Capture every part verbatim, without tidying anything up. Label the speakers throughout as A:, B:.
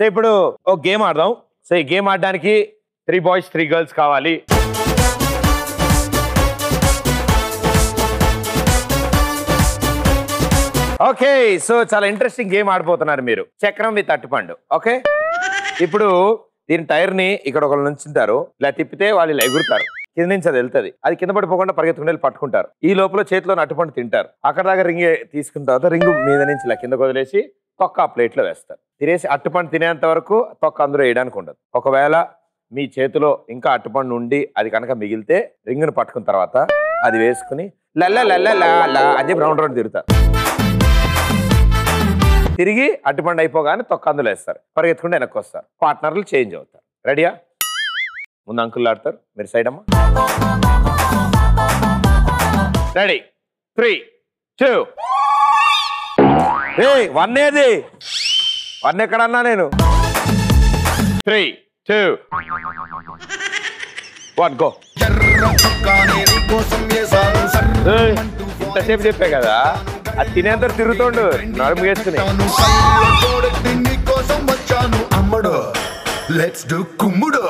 A: ఇప్పుడు ఒక గేమ్ ఆడదాం. సో ఈ గేమ్ ఆడడానికి త్రీ బాయ్స్ త్రీ గర్ల్స్ కావాలి. ఓకే, సో చాలా ఇంట్రెస్టింగ్ గేమ్ ఆడిపోతున్నారు మీరు. చక్రం విత్ అట్టుపండు. ఓకే, ఇప్పుడు దీని టైర్ ని ఇక్కడ ఒకళ్ళు నుంచుంటారు, ఇలా తిప్పితే వాళ్ళు ఇలా ఎగురుతారు, కింద నుంచి అది వెళ్తుంది, అది కింద పడిపోకుండా పరిగెత్తుకుని వెళ్ళి పట్టుకుంటారు. ఈ లోపల చేతిలో అట్టుపండు తింటారు. అక్కడ దాకా రింగ్ తీసుకున్న తర్వాత రింగు మీద నుంచి ఇలా కింద వదిలేసి తొక్క ఆ ప్లేట్ లో వేస్తారు. తినేసి అట్టుపండు తినేంత వరకు తొక్క అందులో వేయడానికి ఉండదు. ఒకవేళ మీ చేతిలో ఇంకా అట్టుపండు ఉండి అది కనుక మిగిలితే రింగును పట్టుకున్న తర్వాత అది వేసుకుని లల్ల లల్ల లా అని చెప్పి రౌండ్ రౌండ్ తిరుగుతారు. తిరిగి అట్టుపండు అయిపోగానే తొక్క అందులో వేస్తారు, పరిగెత్తుకుంటే వెనక్కి వస్తారు. పార్ట్నర్లు చేంజ్ అవుతారు. రెడీయా? ముందు అంకుల్ ఆడతారు, మీరు సైడ్ అమ్మా. రెడీ? Three two one. ఏది వన్ ఎక్కడన్నా నేను? Three two one go. ఇంతసేపు చెప్పే కదా, అది తినేంత తిరుగుతుండు నడుము వేసుకుని.
B: లెట్స్ డు కుమ్ముడు.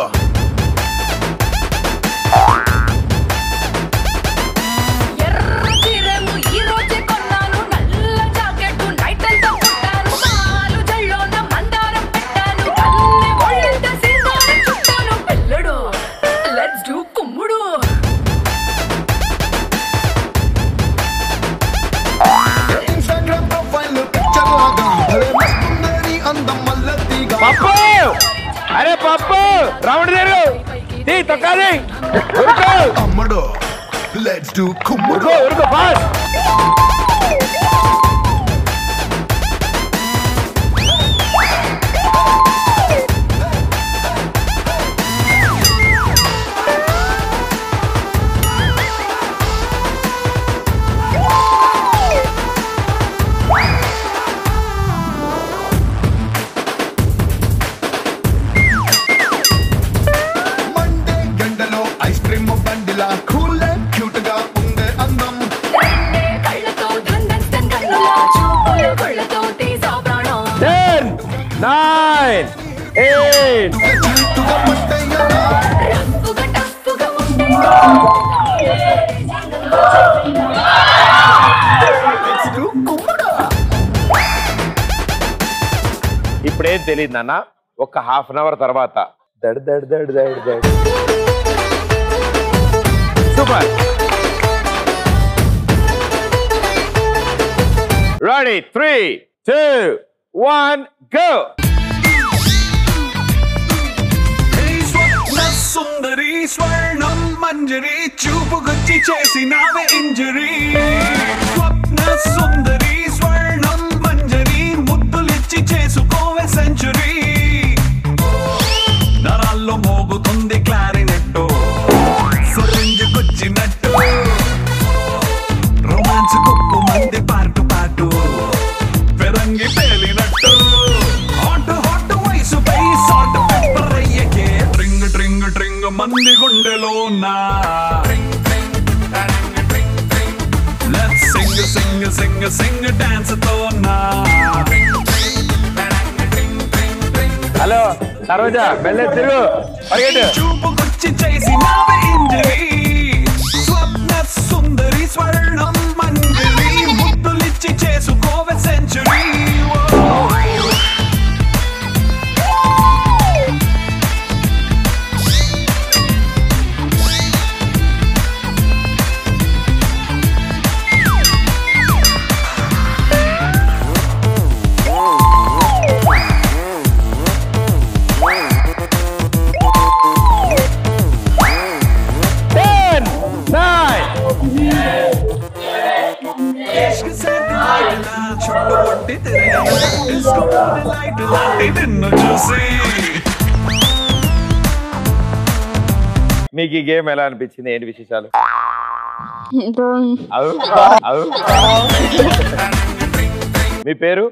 A: పప్పు, అరే పప్పు రౌండ్ తిరుగు, తీ తొక్కాది.
B: అమ్మడు లెట్స్ డు కుమ్ముడు.
A: ఉరుకు ఫాస్ట్. Nine, eight. ఇప్పుడేం తెలియదు నాన్న, ఒక హాఫ్ అన్ అవర్ తర్వాత దడ్ దడ్ దడ్ దడ్ దడ్. Super. Ready? Three two one go.
B: సుందరి స్వర్ణం మంజరి చూపుకొచ్చి చేసినావే ఇంజరీ. స్వప్న సుందరి స్వర్ణం మంజరి ముద్దులిచ్చి చేసుకోవే సెంచురీ. నరాల్లో మోగుతుంది క్లారినెట్టు, సొరింజుకొచ్చినట్టు రొమాన్స్ కుప్పు మంది పాటు పాటు పెరంగి పేలినట్టు. హాట్ హాట్ వయసుపై సాల్ట్ పెప్పర్ అయ్యకే ట్రింగ్ ట్రింగ్ ట్రింగ్ మంది గుండెలో నా. Let's sing sing sing sing dance తో నా.
A: హలో సరోజా, వెళ్ళే తిరుగు, పరిగెట్టు.
B: చూపుకొచ్చి చేసినావే ఇంజరీ. స్వప్న సుందరి స్వర్ణం మంజరి ముద్దులిచ్చి చేసుకోవే సెంచురీ.
A: మీకు ఈ గేమ్ ఎలా అనిపించింది? ఏంటి విశేషాలు? మీ పేరు?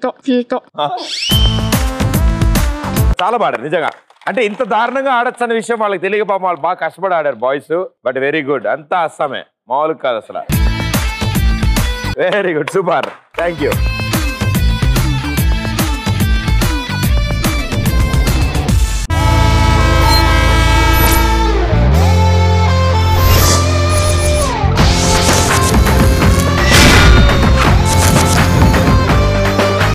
A: చాలా బాడారు నిజంగా. అంటే ఇంత దారుణంగా ఆడొచ్చు అనే విషయం వాళ్ళకి తెలియక పాపం వాళ్ళు బాగా కష్టపడి ఆడారు బాయ్స్. బట్ వెరీ గుడ్, అంతా అస్సామే, మామూలుగా కాదు అసలు. Very good, super, thank you.